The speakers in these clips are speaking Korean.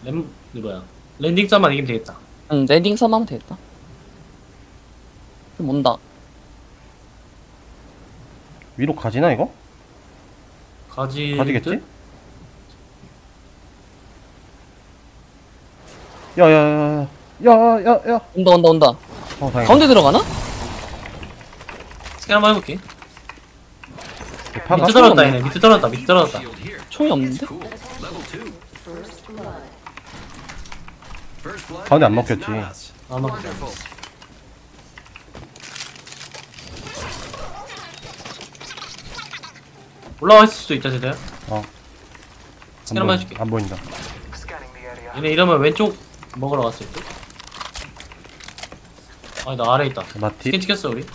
뭐야 랜딩 싸만 이기면 되겠다. 응, 랜딩 섬 하면 되겠다. 그럼 온다. 위로 가지나 이거? 가지겠지? 야야야야야야야. 온다. 다행이다. 가운데 들어가나? 스캔 한번 해볼게. 파가? 밑에 떨어졌다 얘네. 밑에 떨어졌다. 총이 없는데? 가운데 안 먹혔지. 아마 올라와 있을 수도 있다 쟤들. 스캔 한번 해줄게. 안 보인다. 얘네 이러면 왼쪽 먹으러 갔을 듯? 아니 나 아래 있다. 마팁? 스캔 찍혔어 우리.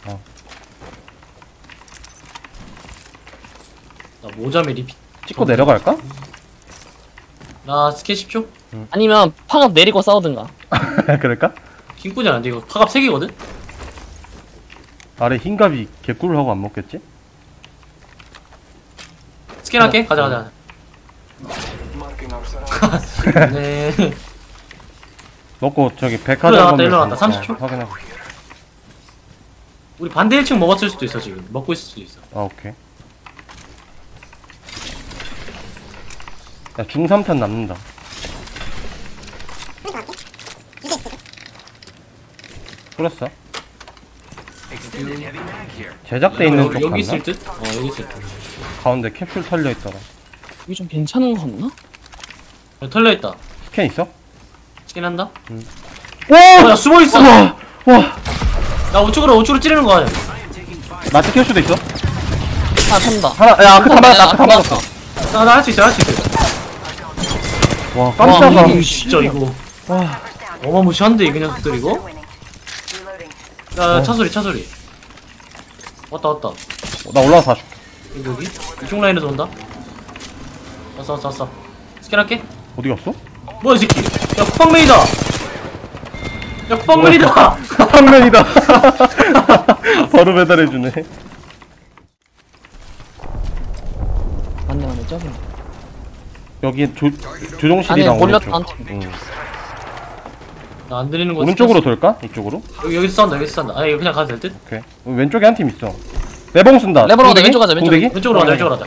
나 모자매 리핏. 찍고 내려갈까? 나 스캔 10초? 아니면 파갑 내리고 싸우든가. 그럴까? 킹꾸지 않은데 이거 파갑 3개거든? 아래 흰갑이 개꿀을 하고 안 먹겠지? 스캔할게. 가자. 네. 먹고 저기 백화점 나왔다, 건물 일로 나왔다. 좀, 30초? 확인하고. 우리 반대 1층 먹었을 수도 있어 지금. 먹고 있을 수도 있어. 오케이. 야 중3탄 남는다. 뿌렸어? 제작돼 있는 쪽 여기 같나? 있을 듯? 여기 있을 듯. 가운데 캡슐 털려있더라. 여기 좀 괜찮은 거 없나? 여기 털려있다. 스캔 있어? 스캔한다? 오! 야 숨어있어! 와! 야 우측으로 찌르는 거 아니야? 나 찍힐 수도 있어? 아, 탄다. 하나, 야 아까 다 맞았다, 아까 다 맞았어. 나 할 수 있어. 와 깜짝아. 와 진짜 이거 와. 어마무시한데 이 녀석들 이거? 야 차소리 왔다 나 올라와서 봐줄게. 여기 이쪽 라인에서 온다. 왔어 스캔할게. 어디 갔어? 뭐야 이 새끼. 야 쿠팡맨이다. 야 쿠팡맨이다. 황면이다. 바로 배달해주네. 맞네, 저기. 여기 조종실이랑 안에 몰렸다, 오른쪽. 한 팀. 응. 나 안 들리는 거 오른쪽으로 돌까? 이쪽으로? 여기서 싸운다. 아니 그냥 가도 될 듯? 오케이. 왼쪽에 한 팀 있어. 내봉 쓴다. 레버로 가자, 공대기? 왼쪽 가자, 왼쪽. 공대기? 왼쪽으로 가자.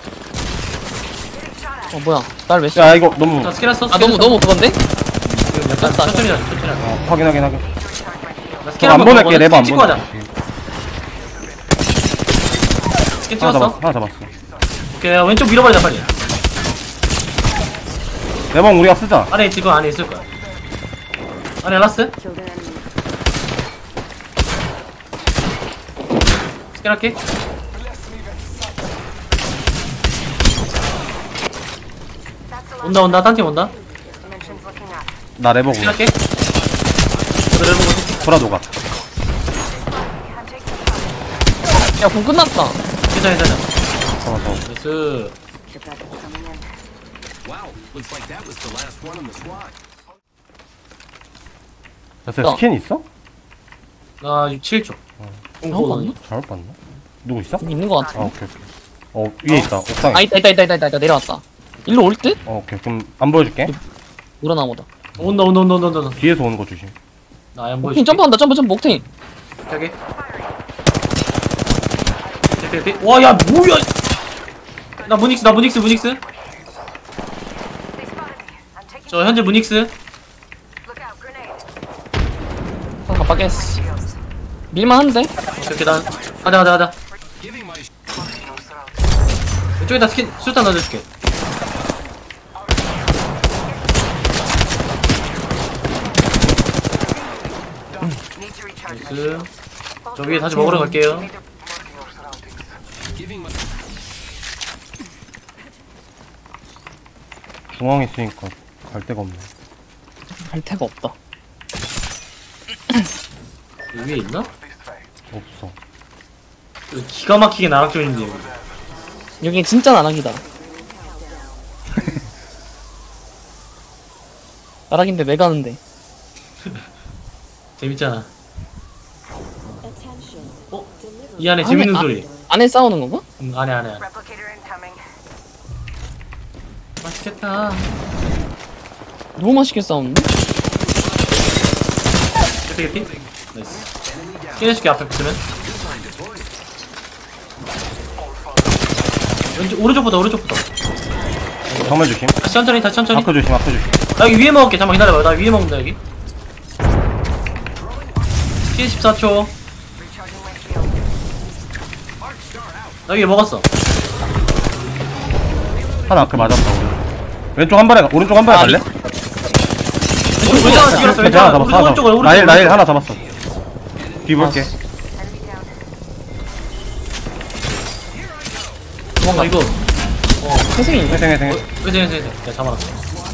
뭐야. 날 왜 쏘? 야 이거 너무 나 스캔했어. 아, 너무 그건데? 약간 됐다. 천천히 하자. 확인. 나 스캔 저거 안 한번 보낼게. 먹어보자. 레버 안 스캔 찍고 하자. 보낼게. 스캔 하나 찍었어? 잡았어. 하나 잡았어. 오케이 왼쪽 밀어버리자 빨리. 내봉 우리가 쓰자. 안에 지금 안에 있을 거야. 안에 라스? 스캔할게. 온다. 딴 팀 온다. 나 레봉 우리. 스캔할게. 그대로 해보고 돌아도가. 야, 공 끝났다. 괜찮아. 잡았어. 나이스. 야, 스캔 있어? 나 7초. 잘못 봤나? 잘못 봤나? 누구 있어? 여기 있는 거 아 같아. 오케이. 위에 있다. 옥상에. 아, 있다. 내려왔다. 일로 올 듯? 오케이. 그럼 안 보여줄게. 우러나보다. 온다. 뒤에서 오는 거 조심. 나안 옥테인 보여줄게. 점프한다, 점프, 옥테인. 여기. 와, 야, 뭐야! 나 무닉스. 저 현재 무닉스. 깜빡했어. 밀만한데? 이렇게 가자. 이쪽에다 수류탄 넣어줄게. 나이스. 저 위에 다시 먹으러 갈게요. 중앙에 있으니까 갈 데가 없네. 갈 데가 없다. 여기 위에 있나? 없어. 여기 기가 막히게 나락존인데 여기. 여기 진짜 나락이다. 나락인데 왜 가는데? 재밌잖아. 이 안에 재밌는 소리. 안에 싸우는 건가? 안에. 맛있겠다. 너무 맛있게 싸우는데? 개피. 나이스. 깨내줄게, 앞에 붙으면. 왼쪽, 오른쪽부터. 정면 조심. 다시 천천히. 아크 조심. 나 여기 위에 먹을게. 잠깐만 기다려봐. 나 위에 먹는다, 여기. 피해 14초. 나 위에 먹었어. 하나 아크 맞았다. 왼쪽 한 발에 오른쪽 한 발에 갈래? 왼쪽 하나 찍었어. 왼쪽 하나 하나. 잡았어. 오른쪽. 나일 하나 잡았어. 뒤 볼게. 도망가, 이거. 회생인데? 회생. 그지. 야, 잡아놨어.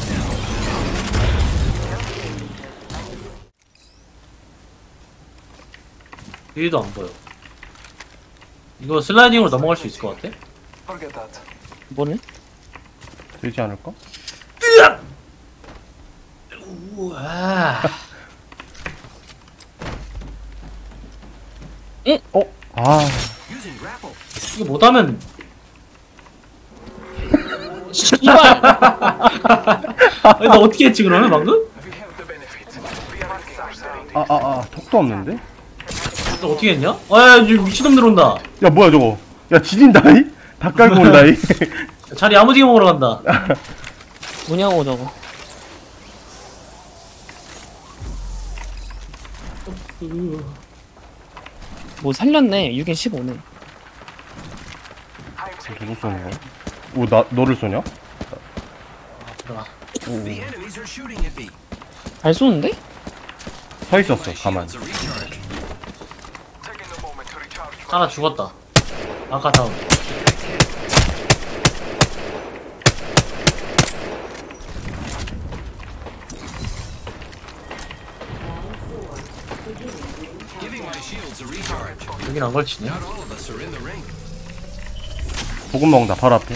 뒤도 안 보여. 이거 슬라이딩으로 넘어갈 수 있을 것 같아? 뭐를? 되지 않을까? 우와. 어? 아. 이거 못하면. 씨발! 아니, 나 어떻게 했지, 그러면 방금? 턱도 없는데? 너 어떻게 했냐? 아, 야, 미친놈 들어온다. 야, 뭐야, 저거. 야, 지진다이? 닭 깔고 온다이? 자리 야무지게 먹으러 간다. 뭐냐고 저거. 뭐 살렸네. 6엔 15네. 누구 쏘는 거야? 오, 너를 쏘냐? 들어가. 잘 쏘는데? 서 있었어, 가만. 하나 죽었다. 아까 다운. 여긴 안 걸치네. 보급 먹는다, 바로 앞에.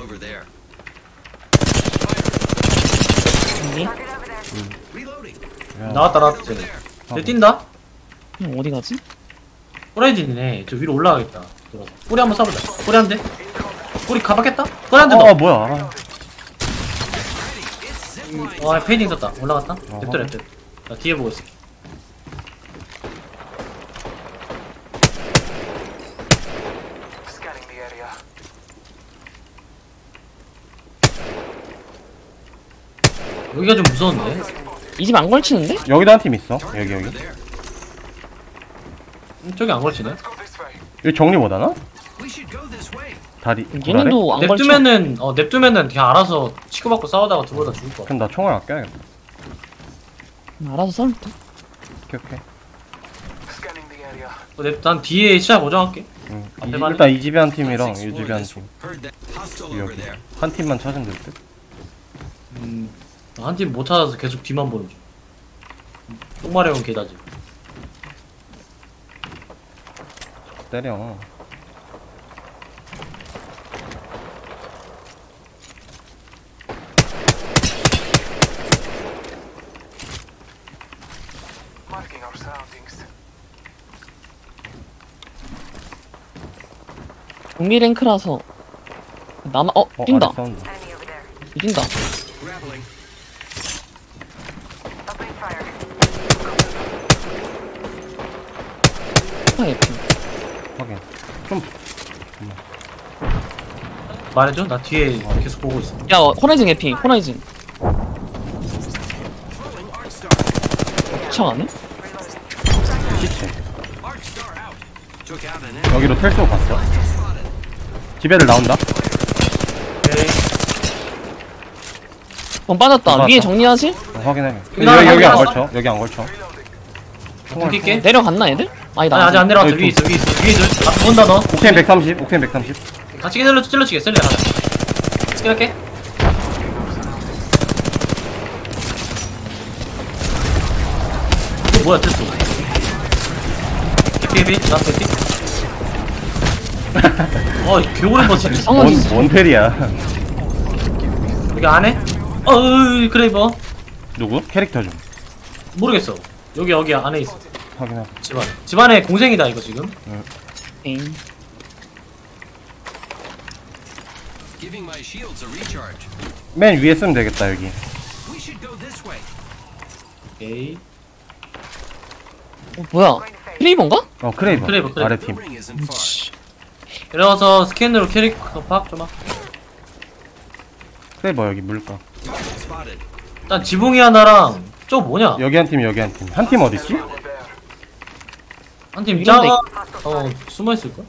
여기? 나왔다, 쟤네. 쟤 뛴다? 어디 가지? 호라이즌이네. 저 위로 올라가겠다. 들어서. 꼬리 한번 쏴보자. 꼬리 한 대. 꼬리 가봤겠다? 꼬리 한 대 더. 뭐야. 페이딩 썼다. 올라갔다. 랩들. 나 뒤에 보고 있을게. 여기가 좀 무서운데? 이 집 안 걸치는데? 여기도 한 팀 있어. 여기. 저기 안 걸치네? 여기 정리 못하나? 다리. 얘네도 안 걸쳐. 냅두면은 그냥 알아서 치고받고 싸우다가 두 번 다 죽을 것 같아. 그럼 나 총알 아껴야겠다. 알아서 썰. 오케이. 난 뒤에 시야 고정할게. 응. 앞에만 일단 이 집에 한 팀이랑 이 집에 한 팀. 여기. 한 팀만 찾으면 될 듯? 한 팀 못 찾아서 계속 뒤만 보는 중. 똥마려운 개다지. 때려. 동미 랭크라서 뛴다. 아래 사운드. 뛴다. 에피. 확인. 좀 말해줘? 나 뒤에 계속 보고 있어. 야, 호라이즌 에피. 호라이즌. 도착 안 해? 시체. 여기로 텔쏘 갔어. 집애들 나온다. 오케이. 빠졌다. 빠졌다. 위에 정리하지? 확인해. 나 여기 안 나왔어? 걸쳐. 여기 안 걸쳐. 웃길게. 내려갔나 애들? 아니다. 아니, 아직 안 내려왔어. 여기 위에 있어. 위에 둘. 아, 본다, 너. 옥테인 130. 옥테인 130. 같이 찔러치게. 셀리 가자. 스킬할게. 이거 뭐야, 됐어. 개피. 나왔어, 개피. 개오랜 거지. 상황이 있어. 뭔 텔이야. 여기 안에? 그레이버. 누구? 캐릭터 좀 모르겠어. 여기 안에 있어. 확인하고. 집안에 공생이다, 이거 지금. 에잉. 맨 위에 쓰면 되겠다 여기. 오케이. 뭐야? 크레이버인가? 크레이버. 크레이버. 아래 팀. 내려와서 스캔으로 캐릭터 파악 좀 할게. 크레이버 여기 물가. 일단 지붕이 하나랑 저 뭐냐? 여기 한 팀, 여기 한 팀. 한 팀 어딨지? 한 팀 이런데 짜가 숨어있을걸?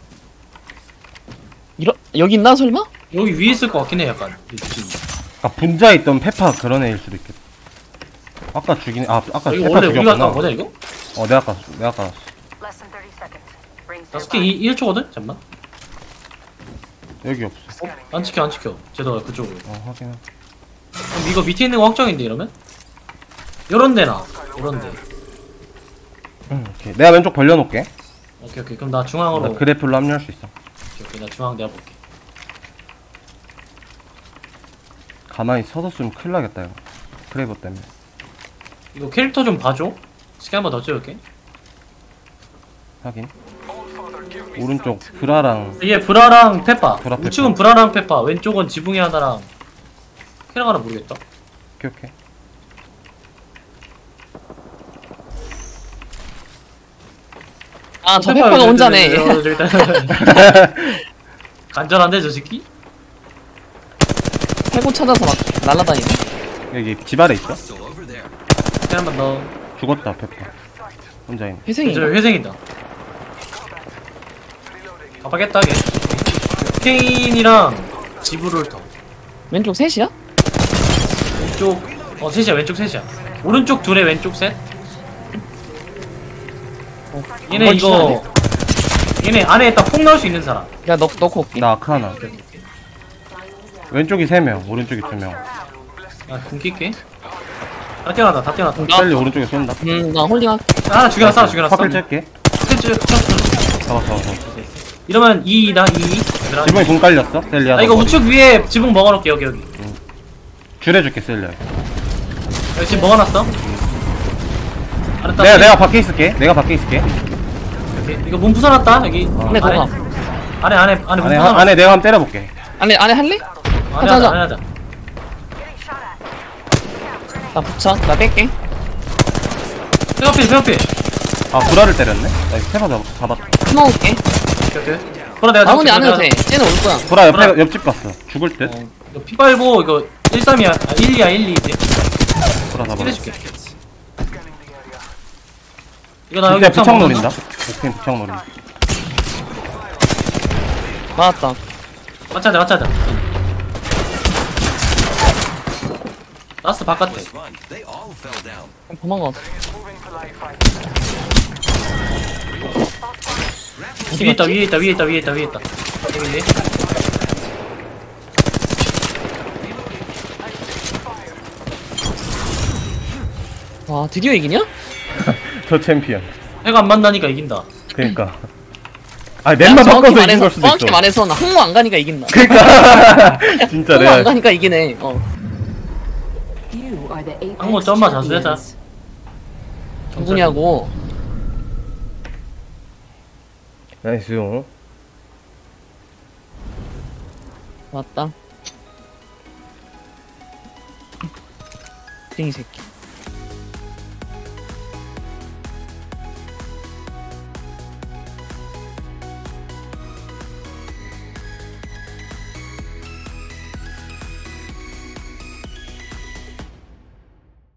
여기 있나 설마? 여기 위에 있을 것 같긴 해 약간 지금. 분자에 있던 페파 그런 애일 수도 있겠다. 아까 죽인, 아까 이거 페파 원래 우리가 죽였구나. 깐 거냐 이거? 내가 깠어. 나 스킨 1초거든? 잠만. 여기 없어. 안 지켜 쟤도 그쪽으로. 확인해. 그럼 이거 밑에 있는 거 확정인데 이러면? 요런 데나 요런 데. 오케이. 내가 왼쪽 벌려놓을게. 오케이 그럼 나 중앙으로. 나 그래플로 합류할 수 있어. 오케이 나 중앙 내가 볼게. 가만히 서뒀으면 큰일 나겠다, 이거. 크레이버 때문에. 이거 캐릭터 좀 봐줘. 스킨 한번 더 찍을게. 확인. 오른쪽 브라랑 이게 브라랑 페파. 브라, 페파. 우측은 브라랑 페파. 왼쪽은 지붕이 하나랑 캐릭 하나 모르겠다. 오케이. 아, 저 페퍼가 혼자네. 저기 있다. 간절한데 저 새끼? 해고 찾아서 막 날라다니네. 여기 집 아래 있어. 스킨 한번 더. 죽었다, 페파. 혼자 있네. 회생이. 저 회생이다. 가봐겠다 걔. 케인이랑 지브를 더. 왼쪽 셋이야? 왼쪽 셋이야 왼쪽 셋이야. 오른쪽 둘에 왼쪽 셋. 얘네 한번 이거 얘네 안에 딱 폭 넣을 수 있는 사람. 야, 넣고 올게. 나 아크 하나. 왼쪽이 3명, 오른쪽이 2명. 공 낄게. 다 뛰어났다 다 뛰어났다. 빨리 오른쪽에 쏜다. 나 홀딩할게. 하나 죽여놨어 하나 죽여놨어. 파클 찰게. 잡았어. 이러면 2다 2. 지붕에 공 깔렸어. 셀리아. 아 이거 우측 위에 지붕 먹어놓을게 여기. 줄여줄게, 셀리아. 여기 지금 먹어놨어. 알았다. 내가 밖에 있을게. 오케이. 이거 문 부숴놨다 여기. 안에 안에 너가. 안에 문 안에 부숴놨어. 안에 내가 한번 때려볼게. 안에 할래? 안에 하자. 하자. 나 붙여. 나 뺄게. 페어필. 브라를 때렸네. 나 이거 세바 잡았다. 숨어올게. 오케이. 보라 내가 아무니 안 해도 잡을게. 돼. 쟤는 올 거야. 브라 브라. 옆집 갔어. 죽을 듯. 이거 피 빨고 이거 13이야. 1이야 1, 2. 브라 잡아. 힐해줄게. 이거 나 여기 진짜 옥상 부착 먹었나? 노린다. 옥테인 부착 노린다. 맞았다. 맞차자. 라스트 바깥에. 도망갔어. 위에 있다. 여기 있네. 와, 드디어 이기냐? 저 챔피언. 해가 안 만나니까 이긴다. 그니까. 맵만 바꿔서 이긴 걸 수도 정확히 있어. 말해서 나 항모 안 가니까 이긴다. 그니까. 진짜 항모 안 내가. 가니까 이기네. 한번 점만 자수하자. 누구냐고. 나이스. 맞다. 땡이 새끼.